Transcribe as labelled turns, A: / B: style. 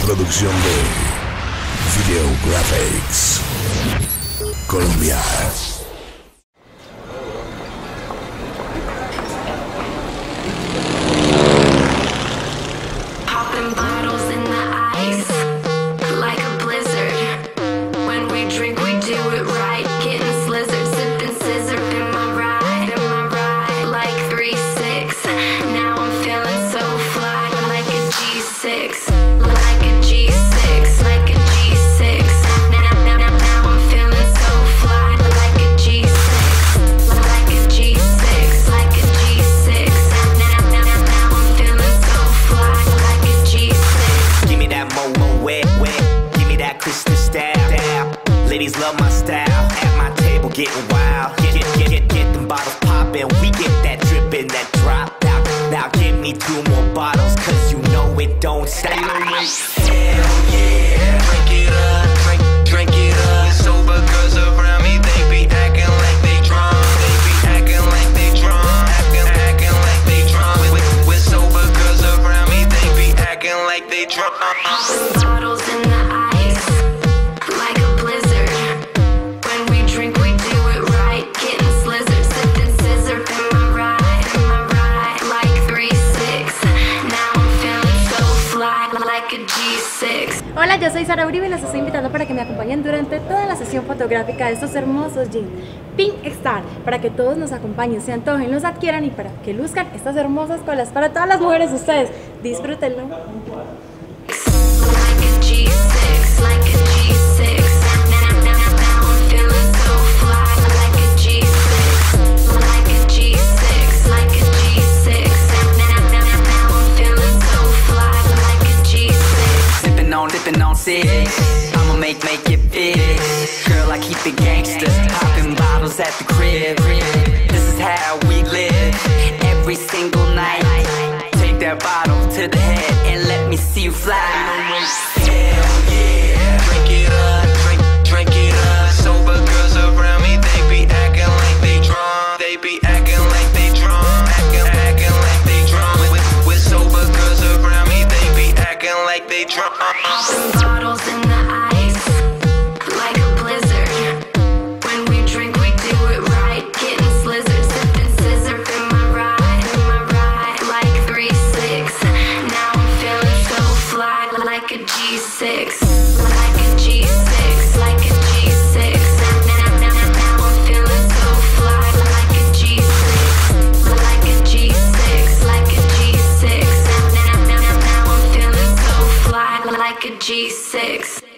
A: producción de Video Graphics Colombia.
B: Ladies love my style, at my table getting wild. Get them bottles poppin', we get that drippin', that drop. Now give me 2 more bottles, cause you know it don't stop. Hell yeah, drink it up, drink it up. Sober girls around me, they be acting like they drunk. They be acting like they drunk, acting like they drunk. With sober girls around me, they be acting like they drunk.
C: Bottles in the ice, like a blizzard. When we drink, we do it right. Getting slizzard, sipping scissor. In my ride, like 3-6. Now I'm feeling so fly, like a G6.
D: Hola, yo soy Sara Uribe y los estoy invitando para que me acompañen durante toda la sesión fotográfica de estos hermosos jeans Pink Star, para que todos nos acompañen, se antojen, los adquieran y para que luzcan estas hermosas colas para todas las mujeres de ustedes. Disfrútenlo.
B: Sippin' on 6, I'ma make it big. Girl, I keep it gangsta, poppin' bottles at the crib. This is how we live, every single night. Take that bottle to the head and let me see you fly. Hell yeah, drink it up, drink it up. Sober girls around me, they be acting like they drunk. They be acting like they drunk, acting like they drunk. With sober girls around me, they be acting like they drunk.
C: Bottles in the ice, like a blizzard. When we drink, we do it right. Getting slizzard, sipping scissor. In my ride, like 3-6. Now I'm feeling so fly, like a G6. Like a G6, like a G6. Now I'm feeling so fly, like a G6. Like a G6, like a G6. Now I'm feeling so fly, like a G6.